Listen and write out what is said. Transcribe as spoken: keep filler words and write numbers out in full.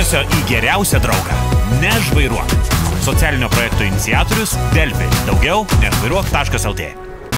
dėmesio į geriausią draugą. Nežvairuok. Socialinio projekto iniciatorius Delfi. Daugiau nežvairuok taškas lt.